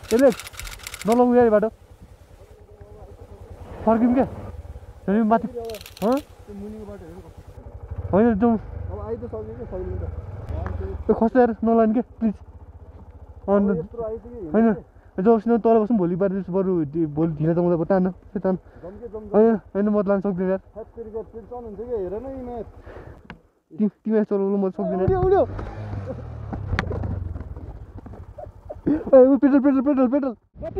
Alex नलौँ यार बाटो फर्किम क्या फेरि माथि होइन जाउँ त्यो खस्छ यार नलाने क्या प्लिज होइन जाओस् न तल बस्नु भोलि बारिदिन्छु बरु भोलि ढिलो त मलाई तान तान होइन होइन म त लानु सक्दिनँ यार तिमी चलाउनु म सक्दिनँ पेट्रोल पेट्रोल पेट्रोल पेट्रोल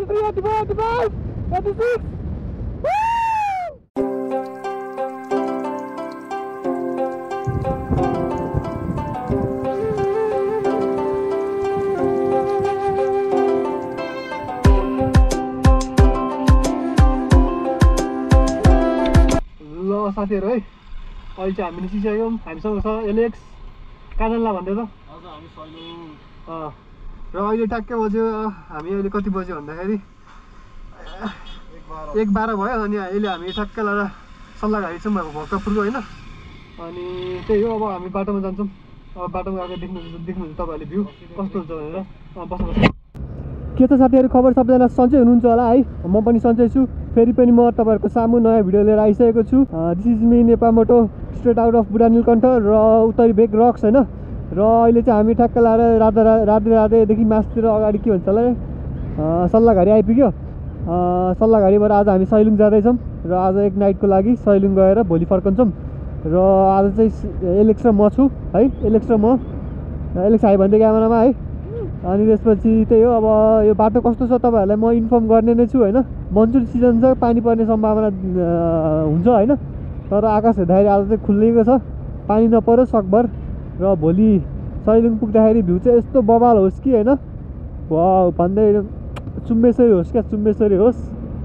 साथीहरू है अहिले चाहिँ हामी निस्किसक्यौँ हामीसँग छ एलेक्स कहाँ जानला भन्दै त र अहिले ट्याक्कै बज्यो हामी अहिले कति बज्यो भन्दाखेरि 1:12 भयो अनि अहिले हामी ठ्याक्कै लगाएर सल्लाहघारी छौँ भक्तपुरको होइन अनि त्यही हो अब हामी बाटोमा जान्छौँ अब बाटोमा गएको देख्नुहुन्छ तपाईँहरूले भ्यू कस्तो हुन्छ भनेर बस्नु के छ साथीहरू खबर सबैजना सन्चै हुनुहुन्छ होला है म पनि सन्चै छु फेरि पनि म तपाईँहरूको सामु नयाँ भिडियो लिएर आइसकेको छु दिस इज मी नेपाल मोटो स्ट्रेट आउट अफ बुढा नीलकण्ठ र उत्तरी भेग रक्स होइन र अहिले चाहिँ हामी ठ्याक्क लाएर राधेदेखि मासतिर अगाडि के भन्छ होला सल्लाहघारी आइपुग्यो सल्लाहघारीबाट आज हामी सैलुङ जाँदैछौँ र आज एक नाइटको लागि सैलुङ गएर भोलि फर्कन्छौँ र आज चाहिँ एलेक्स र म छु है एलेक्स र म एलेक्स आयो भनेदेखि आमानामा है अनि त्यसपछि त्यही हो अब यो बाटो कस्तो छ तपाईँहरूलाई म इन्फर्म गर्ने नै छु होइन मनसुन सिजन छ पानी पर्ने सम्भावना हुन्छ होइन तर आकाश हेर्दाखेरि आज चाहिँ खुल्लेको छ पानी नपरोस् सकभर र भोलि सैलुङ पुग्दाखेरि भ्यू चाहिँ यस्तो बबाल होस् कि होइन वाउ भन्दै चुम्बेश्वरी होस् क्या चुम्बेश्वरी होस्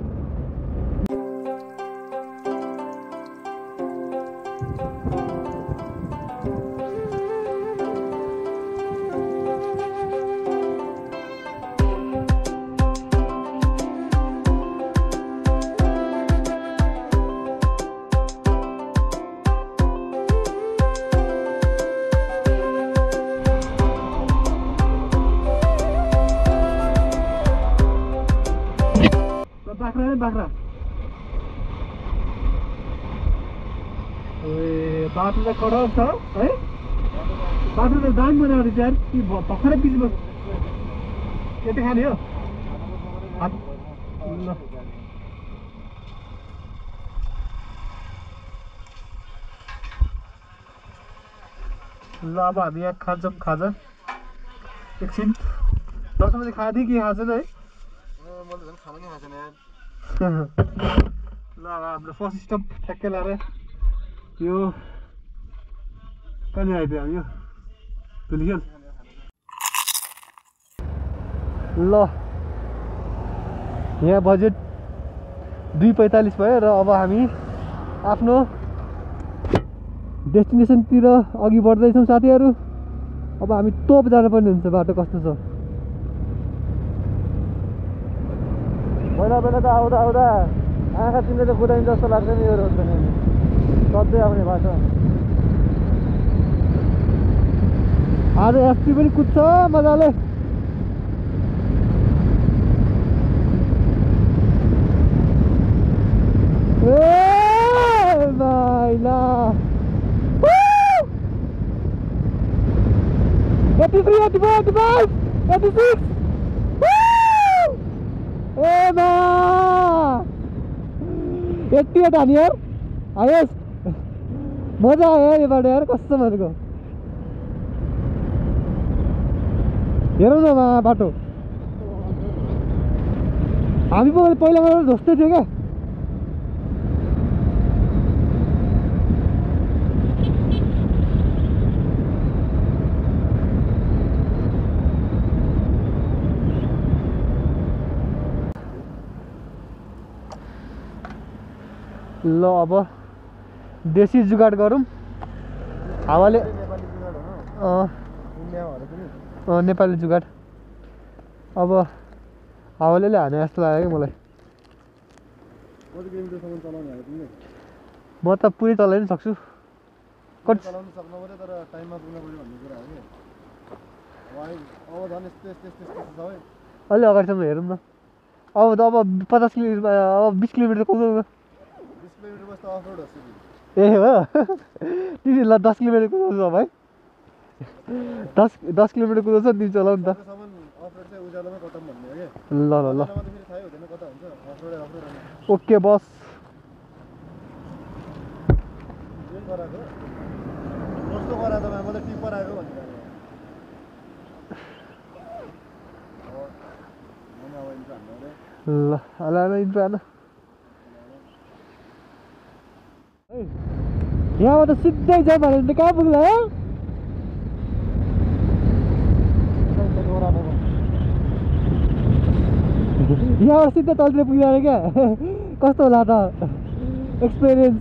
बाख्रा बाटो त कडक छ है बाटो त दाम बनाएर यार भर्खरै बिचमा यता खाने हो ल अब हामी यहाँ खान्छौँ खाजा एकछिन 10 बजे खाँदै के खाँदैन है ल हाम्रो फर्स्ट स्टप ठ्याक्कै लाएर यो कहाँनिर आइपुग्यो हामी यो धुलिखेल ल यहाँ बजेट 2:45 भयो र अब हामी आफ्नो डेस्टिनेसनतिर अघि बढ्दैछौँ साथीहरू अब हामी तोप जानुपर्ने हुन्छ बाटो कस्तो छ बेला त आउँदा आँखा चिन्दै त कुदाइन्छ जस्तो लाग्छ नि यो रोड पनि सधैँ आउने बाटो आज एसपी पनि कुद्छ मजाले ए भाइला 83 84 85 86 88 हानी यार आयोस् मजा आयो यो बाटो यार कस्तो भनेको हेरौँ न बाटो हामी पहिला जस्तै थियो क्या ल अब देशी जुगाड गरौँ हावाले नेपाली जुगाड अब हावाले हाने जस्तो लाग्यो कि मलाई म त पुरै चलाइ नि सक्छु कति चलाउन सक्नु पर्यो तर टाइममा पुग्नु पर्यो भन्ने कुरा हो नि अब झन् यस्तो छ है अलि अगाडिसम्म हेरौँ न अब त अब 50 किलोमिटर अब 20 किलोमिटर कुदाउँ न 20 किलोमिटर बस्दा अफरोड हो सिधै ए हो तिमी ल 10 किलोमिटर कुदाउँछ भाइ 10 किलोमिटर कुदाउँछ तिमी चलाउ नि त अफरोड चाहिँ उज्यालोमै खतम भन्ने हो के ल ल ल फेरि थाहै हुँदैन कता हुन्छ अफरोड ओके बस जुन गराएको कस्तो गराएको त मलाई टिपर आएको भन्ने ल ala इन्ट्रो आना यहाँबाट सिधै जाऊँ भने त कहाँ पुग्ला हो यहाँबाट सिधै तलतिर पुगिरह्यो क्या कस्तो होला त एक्सपिरियन्स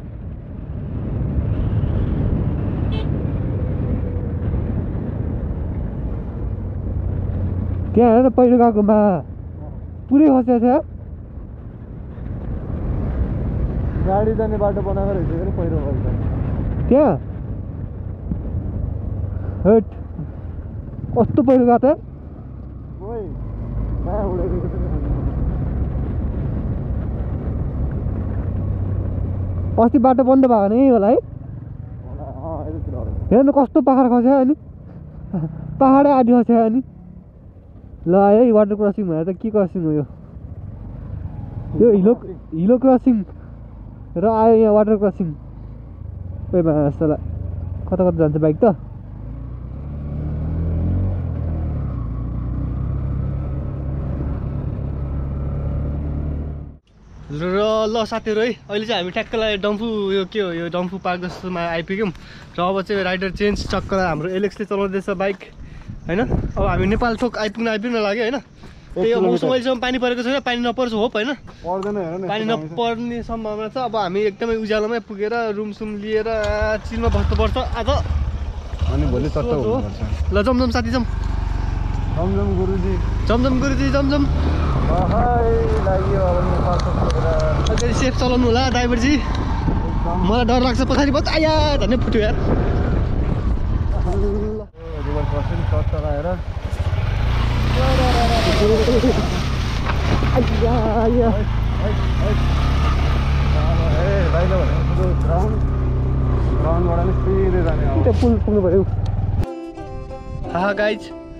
त्यहाँ हेर न पहिलो गएकोमा पुरै खसेको छ गाडी जाने बाटो बनाएको रहेछ कि पहिरो गएको त्यहाँ हट कस्तो पहिरो गएको त ओइ कहाँ उडेको अस्ति बाटो बन्द भएको नि होला है हेर्नु कस्तो पाहाड खस्यो अनि पाहाडै आदि खस्यो अनि ल है वाटर क्रसिङ भनेर त के क्रसिङ हो यो हिलो क्रसिङ र आयो यहाँ वाटर क्रसिङ कोही भए जस्तो कता कता जान्छ बाइक त र ल साथीहरू है अहिले चाहिँ हामी ठ्याक्कलाई डम्फू यो के हो यो डम्फू पार्क जस्तोमा आइपुग्यौँ र अब चाहिँ राइडर चेन्ज चक्कलाई हाम्रो एलेक्सले चलाउँदैछ बाइक होइन अब हामी नेपाल ठोक आइपुग्न लाग्यो होइन त्यही हो मौसम अहिलेसम्म पानी परेको छैन पानी नपर्छ होप होइन पानी नपर्ने सम्भावना छ अब हामी एकदमै उज्यालोमै पुगेर रुमसुम लिएर चिलमा बस्नुपर्छ आज अनि भोलि तत्त हुनुपर्छ ल जमजम साथी जम जमजम गुरुजी जमजम फेरि सेफ चलाउनु होला ड्राइभरजी मलाई डर लाग्छ पछाडि बस आया धन्य फुट्यो यार रिभर क्रसिङ सर्ट चलाएर ग्राउन्डबाट नि सिधै जाने त्यो पुल पुग्नु पऱ्यो हा गाइज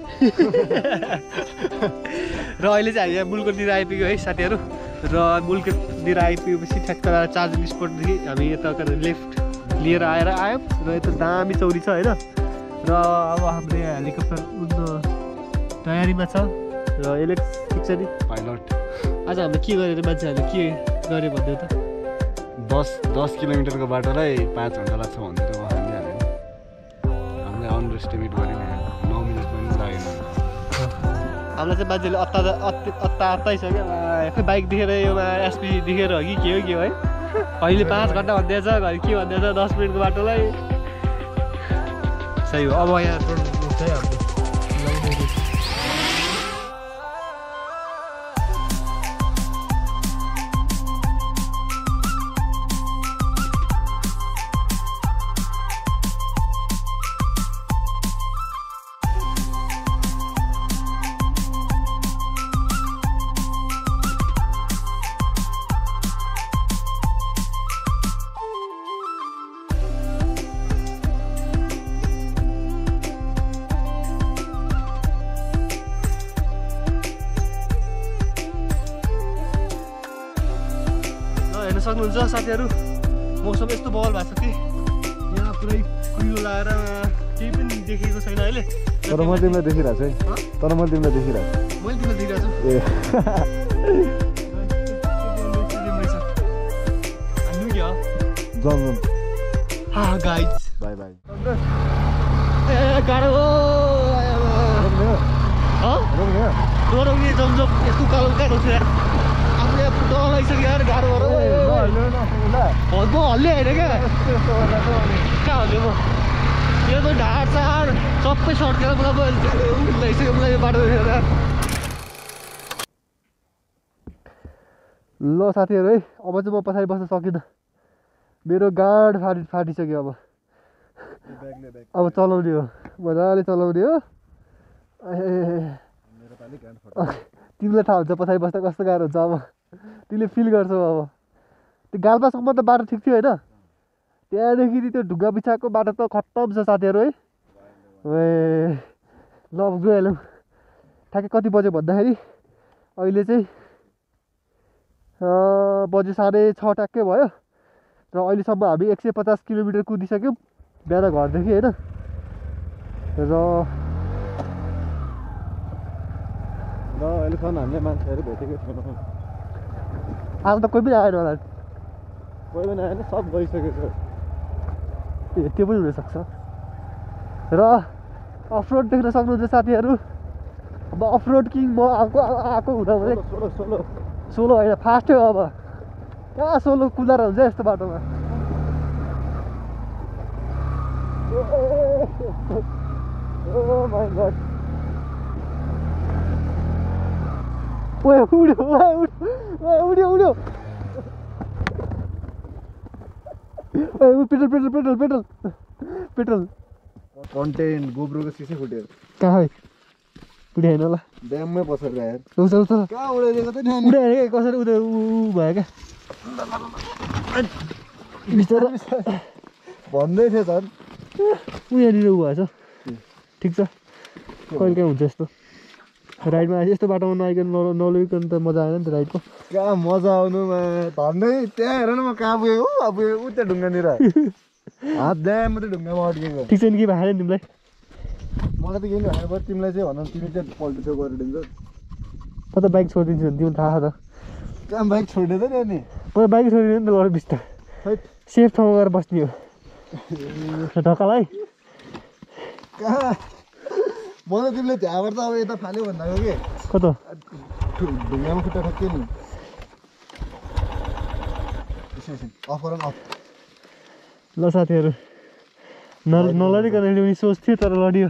र अहिले चाहिँ हामी यहाँ बुलकोटतिर आइपुग्यो है साथीहरू र बुलकोटतिर आइपुगेपछि ठ्याक्क चार्जिङ स्पोटदेखि हामी यता लेफ्ट लिएर आयौँ र यता दामी चौरी छ होइन र अब हाम्रो यहाँ हेलिकप्टर उड्न तयारीमा छ र एलेक्स ठिक छ नि पाइलट आज हामीले के गरेर मान्छेहरूले के गरे भन्दै त 10 किलोमिटरको बाटोलाई 5 घन्टा लाग्छ भनेर भनिहाल्यो हामीले अन्डर एस्टिमेट गऱ्यौँ 9 मिनट पनि लागेन हामीलाई चाहिँ मान्छेले अत्ताइसक्यो खै बाइक देखेर यो एसपी देखेर हो कि के हो है अहिले 5 घन्टा भन्दैछ घरि के भन्दैछ 10 मिनटको बाटोलाई सही हो अब यहाँ हुन्छ है हाम्रो हेर्न सक्नुहुन्छ साथीहरू मौसम यस्तो बवाल भएको छ कि यहाँ पुरै कुहिरो लगाएर केही पनि देखेको छैन अहिले तर म तिमीलाई देखिरहेको छु है मैले तिमीलाई देखिरहेको छु ए हान्नु के हो जमजम हा गाइज बाई बाई ए गाह्रो हो रोक्ने जमजम यस्तो कालो कहाँ रोक्छ यार आफूले डर लागिसक्यो यार गाह्रो गर म हल्ले होइन क्या कहाँ हल्यो म यो त ढाड चाड सबै सड्केर मलाई लागिसक्यो मलाई यो बाटो देखेर ल साथीहरू है अब चाहिँ म पछाडि बस्न सकिनँ मेरो गाड फाटिसक्यो अब चलाउने हो मजाले चलाउने हो तिमीलाई थाहा हुन्छ पछाडि बस्दा कस्तो गाह्रो हुन्छ अब तिमीले फिल गर्छौ अब त्यो गाल्पासम्म त बाटो ठिक थियो होइन त्यहाँदेखि त्यो ढुङ्गा बिछाएको बाटो त खत्तम छ साथीहरू है ए ल अब गइहाल्यौँ ठ्याक्कै कति बज्यो भन्दाखेरि अहिले चाहिँ बज्यो 6:30 ट्याक्कै भयो र अहिलेसम्म हामी 150 किलोमिटर कुदिसक्यौँ बिहान घरदेखि होइन र अहिलेसम्म हामीले मान्छेहरू भेटेकै छैनौँ आज त कोही पनि आएन होला कोही पनि आएन सब गइसकेको छ ए त्यो पनि हुनसक्छ र अफरोड देख्न सक्नुहुन्छ साथीहरू अब अफरोड किङ म आएको हुँदा हुँदै सोलो होइन फास्ट हो अब कहाँ सोलो कुदाएर हुन्छ यस्तो बाटोमा उड्यो पेट्रोल कन्टेन्ट गोब्रोको सिसै फुट्यो कहाँ है उड्यो होइन होला ड्याममै बसेर आएर उच कहाँ उडाइदिएको त नि उड्यो कसरी उयो भयो क्या बिस्तारै भन्दै थियो झन् उहाँनिर उ भएछ ठिक छ कहिले काहीँ हुन्छ यस्तो राइडमा यस्तो बाटोमा नआइकन नलगिकन त मजा आएन नि त राइडको कहाँ मजा आउनुमा धन्दै त्यहाँ हेर न म कहाँ पुगेँ अब ऊ त्यो ढुङ्गानिर हात ड्याम मात्रै ढुङ्गामा अड्केको ठिक छ नि के भएन तिमीलाई मलाई त केही नि भएन तिमीलाई चाहिँ भन तिमी चाहिँ पल्टिसो गरेर दिन्छ म त बाइक छोडिदिन्छु भने तिमीलाई थाहा छ त कहाँ बाइक छोडिदियो त नि अनि म बाइक छोडिदिनु नि त लड बिस्तार सेफ ठाउँमा गएर बस्ने हो ढकाल है कहाँ म त तिमीले त्यहाँबाट त अब यता फाल्यो भन्दाको के कता ढुङ्गामा खुट्टा ठक्क्यो नि अफ गर अफ ल साथीहरू नलडिकन ल्याउने सोच थियो तर लडियो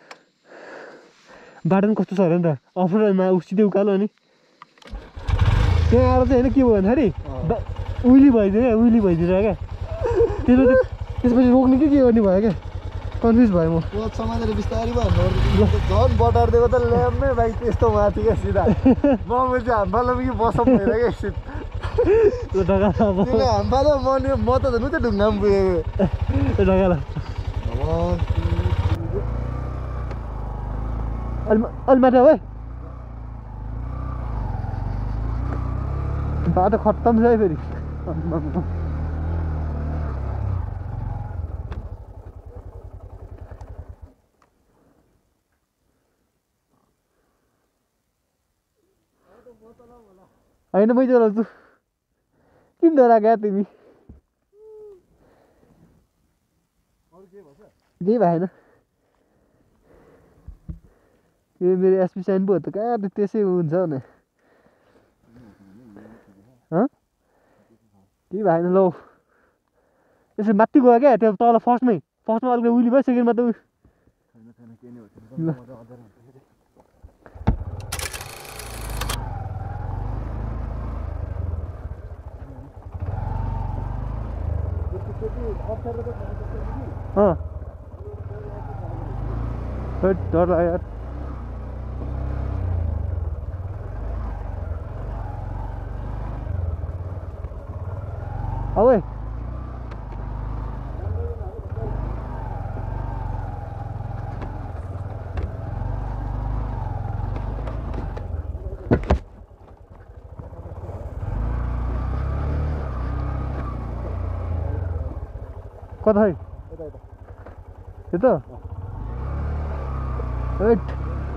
बाटो पनि कस्तो छ अरे नि त अफरोडमा उसिँदै उकालो अनि त्यहाँ आएर चाहिँ होइन के भयो भन्दाखेरि उइली भइदिएर क्या त्यसपछि रोक्ने के गर्ने भयो क्या कन्फ्युज भयो म पद समातेर बिस्तारै भयो झन् बटारिदिएको त ल्याम्मै बाइक त्यस्तो माथि क्या सिधा म चाहिँ हामफालो कि बसम भइरहेको एकछिन हामफालो म त झन् उतै ढुङ्गामा पुगेको ढगाल अलि माथि है बाटो खत्तम छ है फेरि होइन मै चलाउँछु किन डरा गया तिमी केही भएन यो मेरो एसपी साइन पो हो त कहाँ त्यसै हुन्छ भने केही भएन ल यसो माथि गयो क्या त्यो तल फर्स्टमा अलिकति उइली भयो सेकेन्डमा त डर लाग्यो यार अब कता है त्यो त वेट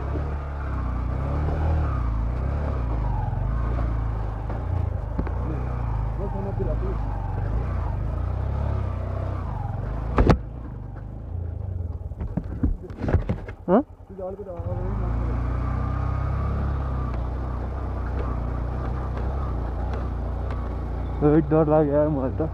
डर लाग्यो यार मलाई त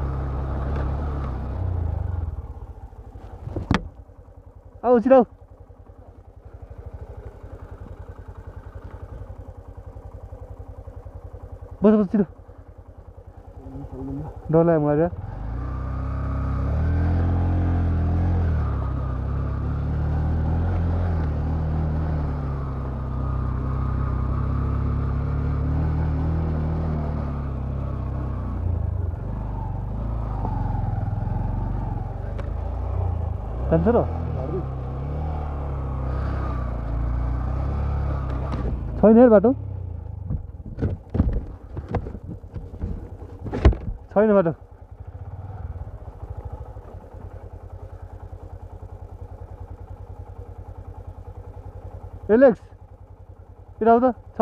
आऊ छिराउ बस बस छिटो डर लाग्यो मलाई यार जान्छ र छैन यार बाटो छैन बाटो एलेक्स यता आऊ त छ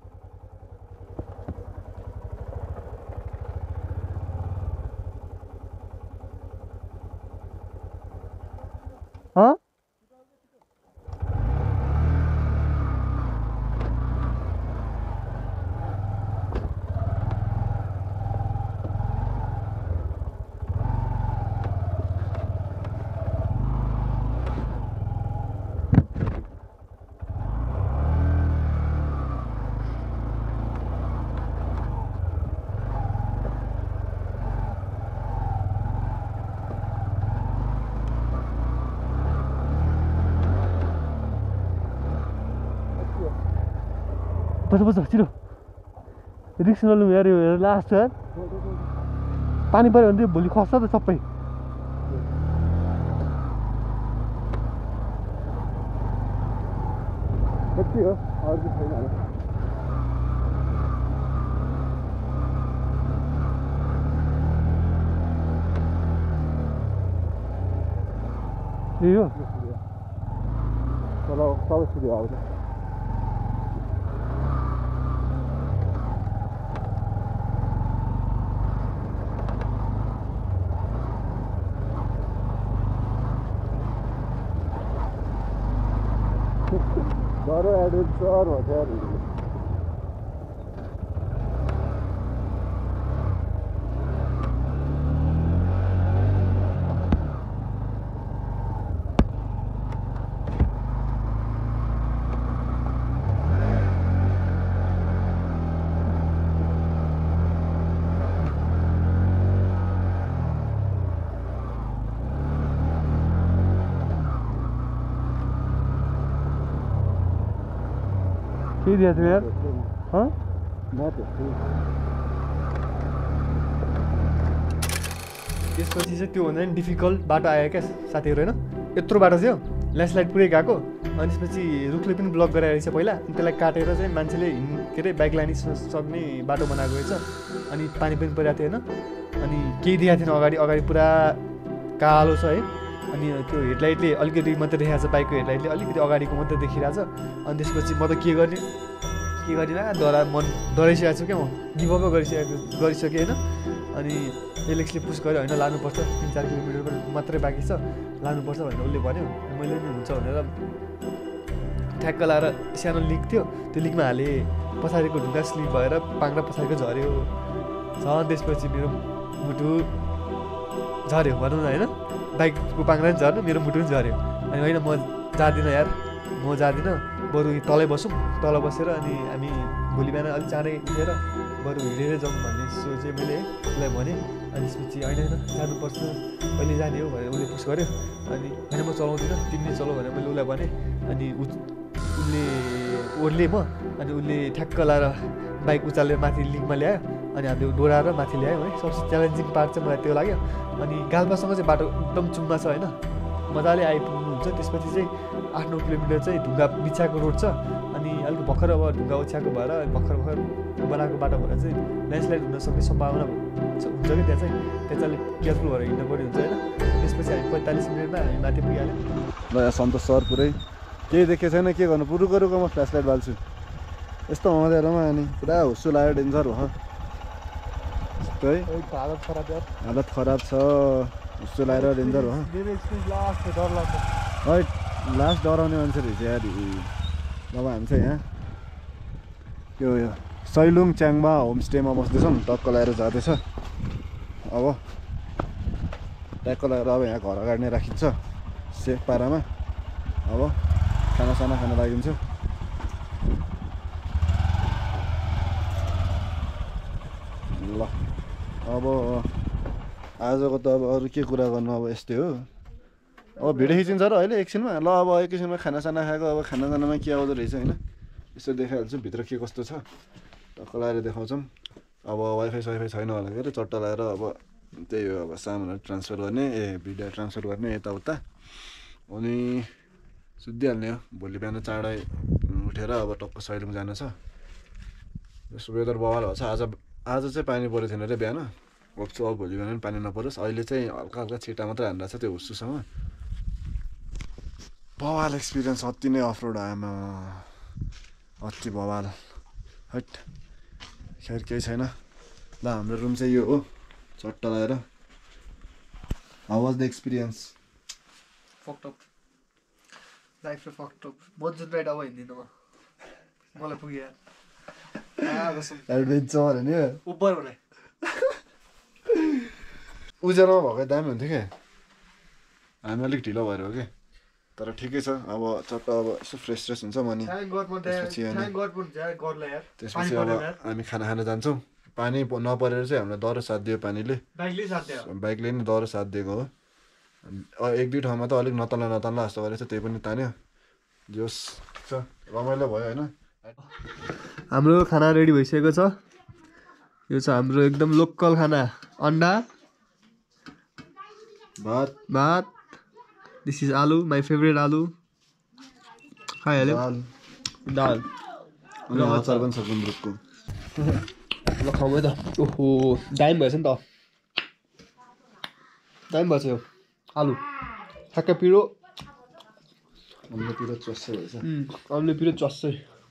बस बस छिटो रिक्स नलिउँ यार यो लास्ट यार पानी पऱ्यो भने चाहिँ भोलि खस्छ त सबै यति हो अरू छैन यो तल सबै सिधै आउँछ Baro adventure हो यार के दिया थियो यार त्यसपछि चाहिँ त्यो भन्दा नि डिफिकल्ट बाटो आयो क्या साथीहरू होइन यत्रो बाटो थियो ल्यान्डस्लाइड पुरै गएको अनि त्यसपछि रुखले पनि ब्लक गराएर रहेछ पहिला अनि त्यसलाई काटेर चाहिँ मान्छेले के अरे बाइक लाने सक्ने बाटो बनाएको रहेछ अनि पानी पनि परिरहेको थियो होइन अनि केही देखाएको थिएन अगाडि अगाडि पुरा कालो छ है अनि त्यो हेडलाइटले अलिकति मात्रै देखाएको छ बाइकको हेडलाइटले अलिकति अगाडिको मात्रै देखिरहेको छ अनि त्यसपछि म त के गरिनँ मन डराइसकेको छु क्या म गिभअपै गरिसकेँ होइन अनि एलेक्सले पुस गर्यो होइन लानुपर्छ 3-4 किलोमिटर मात्रै बाँकी छ लानुपर्छ भनेर उसले भन्यो मैले नि हुन्छ भनेर ठ्याक्क लाएर सानो लिक थियो त्यो लिकमा हालेँ पछाडिको ढुङ्गा स्लिप भएर पाङ्रा पछाडिको झऱ्यो झन् त्यसपछि मेरो मुटु झऱ्यो भनौँ न होइन बाइकको पाङ्रा पनि झर्नु मेरो मुटु पनि झऱ्यो अनि होइन म जाँदिनँ यार म जाँदिनँ बरु तलै बसौँ तल बसेर अनि हामी भोलि बिहान अलिक चाँडै उठेर बरु हिँडेर जाउँ भन्ने सोचेँ मैले उसलाई भनेँ अनि त्यसपछि होइन जानुपर्छ कहिले जाने हो भनेर उसले पुस गर्यो अनि होइन म चलाउँदिनँ तिमीले चलाऊ भनेर मैले उसलाई भनेँ अनि उसले ओर्ले म अनि उसले ठ्याक्क लाएर बाइक उचालेर माथि लिकमा ल्यायो अनि हामीले डोराएर माथि ल्यायौँ है सबसे च्यालेन्जिङ पार्ट चाहिँ मलाई त्यो लाग्यो अनि गाल्पासँग चाहिँ बाटो एकदम चुम्मा छ होइन मजाले आइपुग्नुहुन्छ त्यसपछि चाहिँ 8-9 किलोमिटर चाहिँ ढुङ्गा बिछाएको रोड छ अनि अलिक भर्खर अब ढुङ्गा ओछ्याएको भएर भर्खर बनाएको बाटो भएर चाहिँ ल्यान्डस्लाइड हुन सक्ने सम्भावना हुन्छ कि त्यहाँ चाहिँ अलिक केयरफुल भएर हिँड्नु पर्ने हुन्छ होइन त्यसपछि हामी 45 मिनटमा हामी माथि पुगिहाल्यौँ ल यहाँ सन्तोष सर पुरै केही देखेको छैन के गर्नु पुरुको म फ्ल्यास लाइट बाल्छु यस्तो हुँदैमा अनि पुरा हुस्सु लाग्यो डेन्जर भयो है हालत खराब छ हुस्सु लगाएर डेन्जर भयो है लास्ट डराउने मान्छे रहेछ यार अब हामी चाहिँ यहाँ यो सैलुङ च्याङमा होमस्टेमा बस्दैछौँ टक्क लगाएर जाँदैछ अब ट्याक्क लगाएर अब यहाँ घर अगाडि नै राखिन्छ सेफ पारामा अब खानासाना खान लागिन्छ अब आजको त अब अरू के कुरा गर्नु अब यस्तै हो अब भिडियो खिचिन्छ र अहिले एकछिनमा ल अब एकैछिनमा खानासाना खाएको अब खानासानामा के आउँदो रहेछ होइन यसो देखाइहाल्छु भित्र के कस्तो छ टक्क लगाएर देखाउँछौँ अब वाइफाई साइफाई छैन होला के अरे चट्टा लगाएर अब त्यही हो अब सामानहरू ट्रान्सफर गर्ने भिडियो ट्रान्सफर गर्ने यताउता अनि सुत्दिहाल्ने हो भोलि बिहान चाँडै उठेर अब टक्क सैलुङ जानु छ यसो वेदर बवाल भएको छ आज चाहिँ पानी परेको थिएन अरे बिहान होप्छु अब भोलि बिहान पनि पानी नपरोस् अहिले चाहिँ हल्का हल्का छिटा मात्रै हानिरहेको छ त्यो हुस्सुसँग बवाल एक्सपिरियन्स अति नै अफ रोड आएमा अति बवाल हट खैर केही छैन ल हाम्रो रुम चाहिँ यो हो चट्टा लगाएर how was the experience fucked up life र फक्टअप बजेट राइड अब हिँड्दिनँ मलाई पुग्यो एडभेन्चर होइन उपर भने उज्यालोमा भएको दामी हुन्थ्यो क्या हामी अलिक ढिलो भएर हो कि तर ठिकै छ अब चट्टा अब यसो फ्रेस फ्रेस हुन्छ म नि त्यसपछि अब हामी खाना खान जान्छौँ पानी नपरेर चाहिँ हामीलाई दह्रो साथ दियो पानीले बाइकले नि दह्रो साथ दिएको हो एक दुई ठाउँमा त अलिक नतल्ला नतल्ला जस्तो गरेर चाहिँ त्यही पनि तान्यो जोस् छ रमाइलो भयो होइन हाम्रो खाना रेडी भइसकेको छ यो छ हाम्रो एकदम लोकल खाना अन्डा भात this is aloo my favourite आलु खाइहाल्यो दाल अनि अचार पनि छ गुन्द्रुकको ल खाउँ है त ओहो दामी भएछ नि त दामी भएछ यो आलु ठ्याक्कै पिरो अम्ले पिरो चस्सै भएछ अम्ले पिरो चस्सै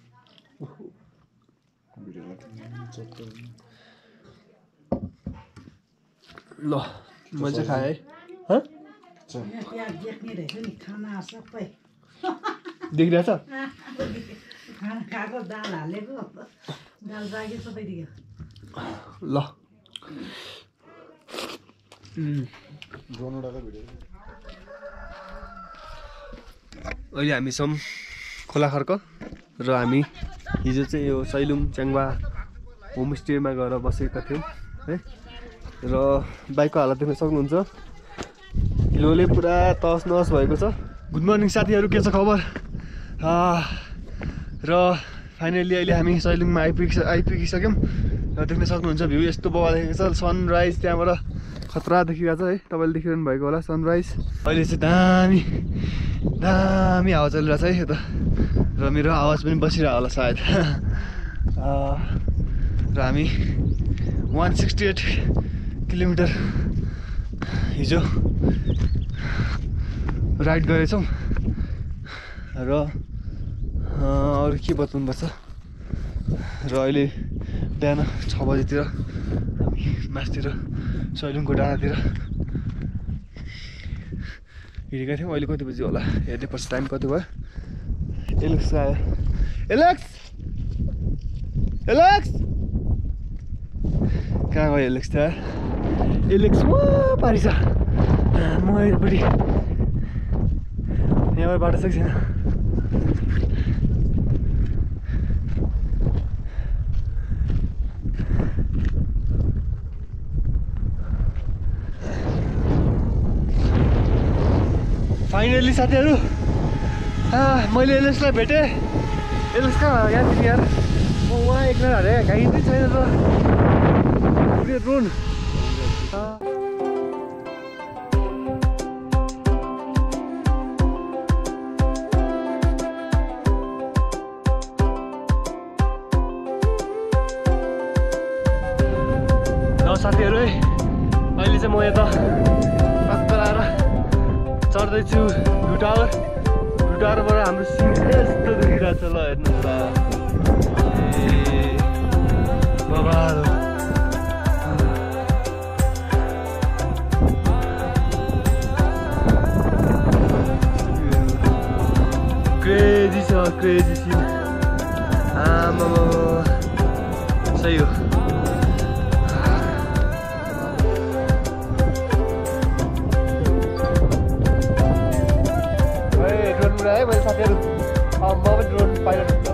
ल म चाहिँ खाएँ है देखिरहेछ ल अहिले हामी छौँ खोलाखर्क र हामी हिजो चाहिँ यो सैलुङ च्याङ्बा होमस्टेमा गएर बसेका थियौँ है र बाइकको हालत देख्न सक्नुहुन्छ हिलोले पुरा तस नस भएको छ गुड मर्निङ साथीहरू के छ खबर र फाइनली अहिले हामी सैलुङमा आइपुगिसक्यौँ र देख्न सक्नुहुन्छ भ्यू यस्तो बवाल देखेको छ सनराइज त्यहाँबाट खतरा देखिरहेको छ है तपाईँले देखिरहनु भएको होला सनराइज अहिले चाहिँ दामी दामी हावा चलिरहेको छ है यता र मेरो आवाज पनि बसिरहेको होला सायद र हामी 168 किलोमिटर हिजो राइड गरेछौँ र अरू के बताउनुपर्छ र अहिले बिहान 6 बजीतिर हामी मासतिर सैलुङको डाँडातिर हिँडेका थियौँ अहिले कति बजी होला हेर्ने पर्छ टाइम कति भयो एलेक्स आयो एलेक्स कहाँ गयो एलेक्स त एलेक्स वहाँ पारि छ म यहाँपट्टि यहाँबाट बाटो चाहिँ छैन फाइनली साथीहरू मैले एलेक्सलाई भेटेँ एलेक्स कहाँ यहाँतिर यार म उहाँ एकजना हारे गाडी पनि छैन त ड्रोन साथीहरू है अहिले चाहिँ म यता टक्क लाएर चढ्दैछु भ्यू टावरबाट हाम्रो सिन यस्तो देखिरहेको छ ल हेर्नुहोस् ल बबाल क्रेजी छ क्रेजी सिन आमा सही हो है मैले साथीहरू म पनि ड्रोन पाइलट हुन्छ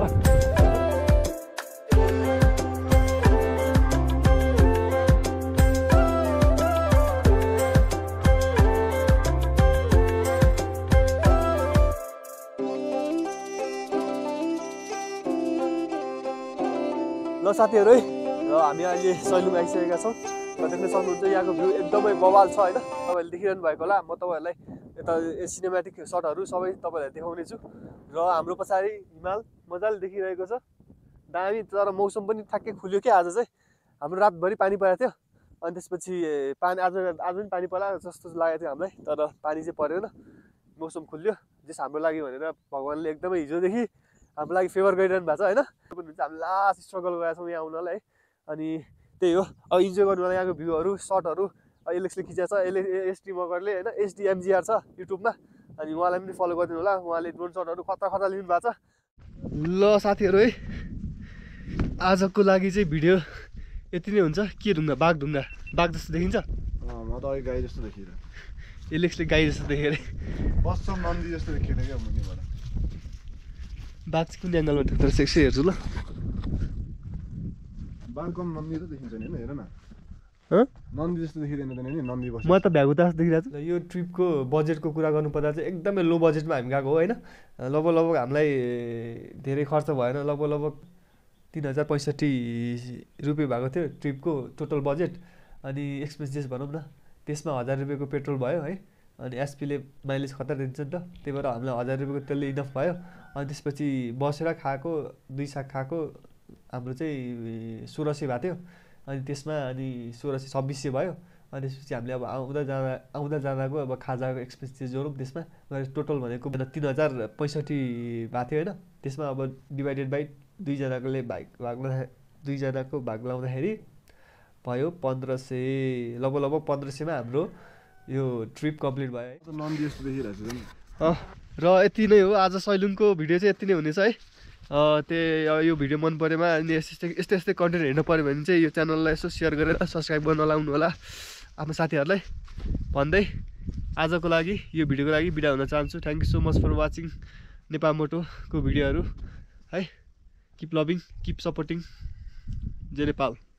साथीहरू है र हामी अहिले सैलुङ आइसकेका छौँ र देख्न सक्नुहुन्छ यहाँको भ्यू एकदमै बवाल छ होइन तपाईँहरूले देखिरहनु भएको होला म तपाईँहरूलाई यता सिनेमेटिक सटहरू सबै तपाईँहरूलाई देखाउने छु र हाम्रो पछाडि हिमाल मजाले देखिरहेको छ दामी तर मौसम पनि ठ्याक्कै खुल्यो क्या आज चाहिँ हाम्रो रातभरि पानी परेको थियो अनि त्यसपछि पानी आज पनि पानी पर्ला जस्तो लागेको थियो हामीलाई तर पानी चाहिँ परेन मौसम खुल्यो जस हाम्रो लागि भनेर भगवान्ले एकदमै हिजोदेखि हाम्रो लागि फेभर गरिरहनु भएको छ होइन हामी लास्ट स्ट्रगल गरेका छौँ यहाँ आउनलाई है अनि त्यही हो अब इन्जोय गर्नु होला यहाँको भ्यूहरू सटहरू एलेक्सले खिचेको छ एसटी मगरले होइन एसडिएमजिआर छ युट्युबमा अनि उहाँलाई पनि फलो गरिदिनु होला उहाँले ड्रोन सटहरू खतरा खतरा लिनु भएको छ ल साथीहरू है आजको लागि चाहिँ भिडियो यति नै हुन्छ के ढुङ्गा बाघ जस्तो देखिन्छ म त अघि गाई जस्तो देखिरहेँ एलेक्सले गाई जस्तो देखेर बस्छ नन्दी जस्तो देखिरहेँ क्या मुनिबाट बाघ चाहिँ कुन एङ्गलमा देख्दो रहेछ एकछिन हेर्छु ल बाघ कम नन्दी त देखिन्छ नि हेर न नन्दी जस्तो देखिँदैन त नि नन्दी बस्छ म त भ्यागुता जस्तो देखिरहेको छु यो ट्रिपको बजेटको कुरा गर्नुपर्दा चाहिँ एकदमै लो बजेटमा हामी गएको हो होइन लगभग हामीलाई धेरै खर्च भएन लगभग 3065 रुपियाँ भएको थियो ट्रिपको टोटल बजेट अनि एक्सपेन्सेस भनौँ न त्यसमा 1000 रुपियाँको पेट्रोल भयो है अनि एसपीले माइलेज खतरा दिन्छ नि त त्यही भएर हामीलाई 1000 रुपियाँको तेलले इनफ भयो अनि त्यसपछि बसेर खाएको 2 साग खाएको हाम्रो चाहिँ 1600 भएको थियो अनि त्यसमा अनि 2600 भयो अनि त्यसपछि हामीले अब आउँदा जाँदाको अब खाजाको एक्सपेन्सेस जोडौँ त्यसमा टोटल भनेको 3065 भएको थियो होइन त्यसमा अब डिभाइडेड बाई दुईजनाको भाग लाउँदाखेरि भयो 1500 लगभग 1500मा हाम्रो यो ट्रिप कम्प्लिट भयो नन्दी जस्तो देखिरहेको छ र यति नै हो आज सैलुङको भिडियो चाहिँ यति नै हुनेछ है त्यही यो भिडियो मन परेमा अनि यस्तै कन्टेन्ट हेर्नु पऱ्यो भने चाहिँ यो च्यानललाई यसो सेयर गरेर सब्सक्राइब गर्न नलाउनु होला आफ्नो साथीहरूलाई भन्दै आजको लागि यो भिडियोको लागि बिदा हुन चाहन्छु thank you so much for watching Nepal मोटोको भिडियोहरू है किप लभिङ किप सपोर्टिङ जय नेपाल।